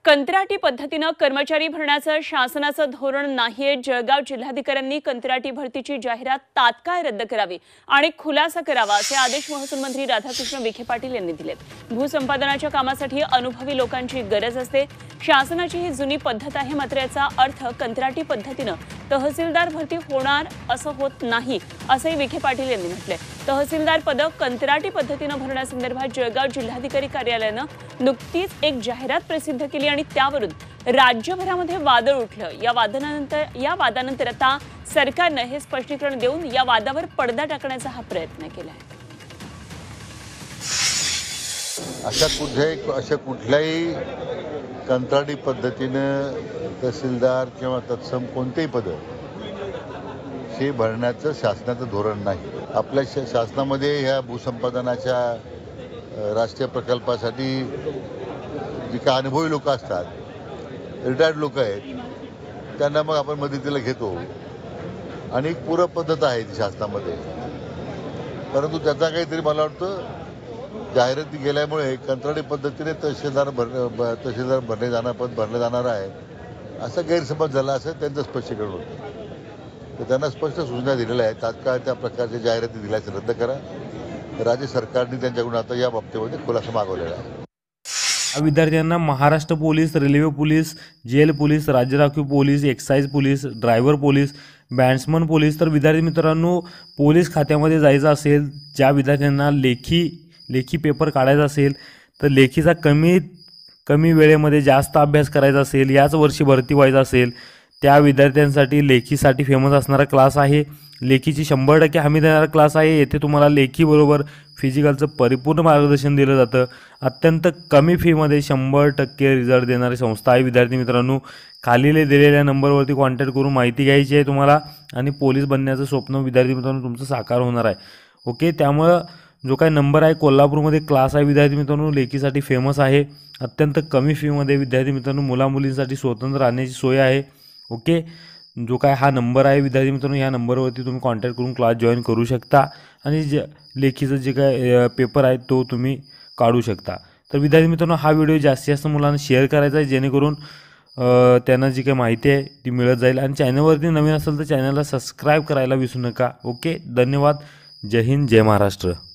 कंत्राटी पद्धतीनं कर्मचारी भरण्याचं शासनाचं धोरण नाहीये। जळगाव जिल्हाधिकाऱ्यांनी कंत्राटी भरतीची जाहिरात तात्काळ रद्द करावी आणि खुलासा करावा असे आदेश महसूल मंत्री राधाकृष्ण विखे पाटील यांनी दिलेत। भूसंपादनाच्या कामासाठी अनुभवी लोकांची गरज असते। शासनाची ही जुनी पद्धत आहे, मात्र याचा अर्थ कंत्राटी पद्धतीनं तहसीलदार भरती होणार असं होत नाही असंही विखे पाटील यांनी म्हटलंय। तहसीलदार पद कंत्राटी पद्धतीनं भरण्यासंदर्भात जळगाव जिल्हाधिकारी कार्यालयानं नुकतीच एक जाहिरात प्रसिद्ध केली आणि त्यावरून राज्यभरामध्ये वादळ उठलं। या वादानंतर आता सरकारने हे स्पष्टीकरण देऊन या वादावर पडदा टाकण्याचा हा प्रयत्न केलाय। अशा कुठल्याही कंत्राटी पद्धतीनं तहसीलदार किंवा तत्सम कोणतेही पद हे भरण्याचं शासनाचं धोरण नाही। आपल्या शासनामध्ये ह्या भूसंपादनाच्या राष्ट्रीय प्रकल्पासाठी जी काही अनुभवी लोक असतात, रिटायर्ड लोक आहेत, त्यांना मग आपण मदतीला घेतो आणि एक पूरक पद्धत आहे ती शासनामध्ये। परंतु त्याचा काहीतरी मला वाटतं जाहिराती गेल्यामुळे कंत्राटी पद्धतीने तहसीलदार भरले जाणार आहे असा गैरसमज झाला असं त्यांचं स्पष्टीकरण होतं। तर त्यांना स्पष्ट सूचना दिलेल्या आहेत, तात्काळ त्या प्रकारच्या जाहिराती दिल्याचं रद्द करा। राज्य सरकारने त्यांच्याकडून आता या बाबतीमध्ये खुलासा मागवलेला आहे। विद्यार्थ्यांना Maharashtra police, railway police, jail police, राज्य राखीव police, excise police, driver police, batsman police, तर विद्यार्थी मित्रांनो पोलीस खात्यामध्ये जायचं असेल, ज्या विद्यार्थ्यांना लेखी पेपर काढायचा असेल, तर लेखीचा कमी वेळेमध्ये जास्त अभ्यास करायचा असेल, याच वर्षी भरती व्हायचं असेल, त्या विद्यार्थ्यांसाठी लेखीसाठी फेमस असणारा क्लास आहे। लेखीची 100% हमी देणारा क्लास आहे। येथे तुम्हाला लेखीबरोबर फिजिकलचं परिपूर्ण मार्गदर्शन दिलं जातं। अत्यंत कमी फीमध्ये 100% रिझल्ट देणारी संस्था आहे। विद्यार्थी मित्रांनो, खाली दिलेल्या नंबरवरती कॉन्टॅक्ट करून माहिती घ्यायची आहे तुम्हाला आणि पोलीस बनण्याचं स्वप्न विद्यार्थी मित्रांनो तुमचं साकार होणार आहे। ओके, त्यामुळं जो काही नंबर आहे, कोल्हापूरमध्ये क्लास आहे विद्यार्थी मित्रांनो, लेखीसाठी फेमस आहे। अत्यंत कमी फीमध्ये विद्यार्थी मित्रांनो मुलामुलींसाठी स्वतंत्र राहण्याची सोय आहे। ओके, जो काय हा नंबर आहे विद्यार्थी मित्रांनो, या नंबरवरती तुम्ही कॉन्टॅक्ट करून क्लास जॉईन करू शकता आणि लेखीचं जे काय पेपर आहे तो तुम्ही काढू शकता। तर विद्यार्थी मित्रांनो, हा व्हिडिओ जास्तीत जास्त मुलांना शेअर करायचा आहे, जेणेकरून त्यांना जी काही माहिती आहे ती मिळत जाईल। आणि चॅनलवरती नवीन असेल तर चॅनलला सबस्क्राईब करायला विसरू नका। ओके, धन्यवाद। जय हिंद, जय महाराष्ट्र।